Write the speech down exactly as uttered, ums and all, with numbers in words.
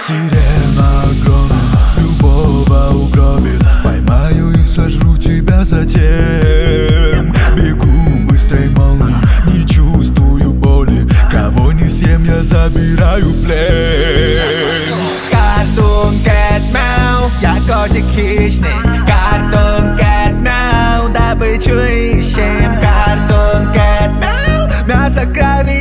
Сирена огромна, любого угробит. Поймаю и сожру тебя затем. Бегу быстрой молнией, не чувствую боли. Кого не съем, я забираю в плен. Cartoon Cat Mouse อยากก็จะคิดเน็ต Cartoon Cat Mouse ได้ไปช่วยเชม Cartoon Cat Mouse น่าสักครั้ง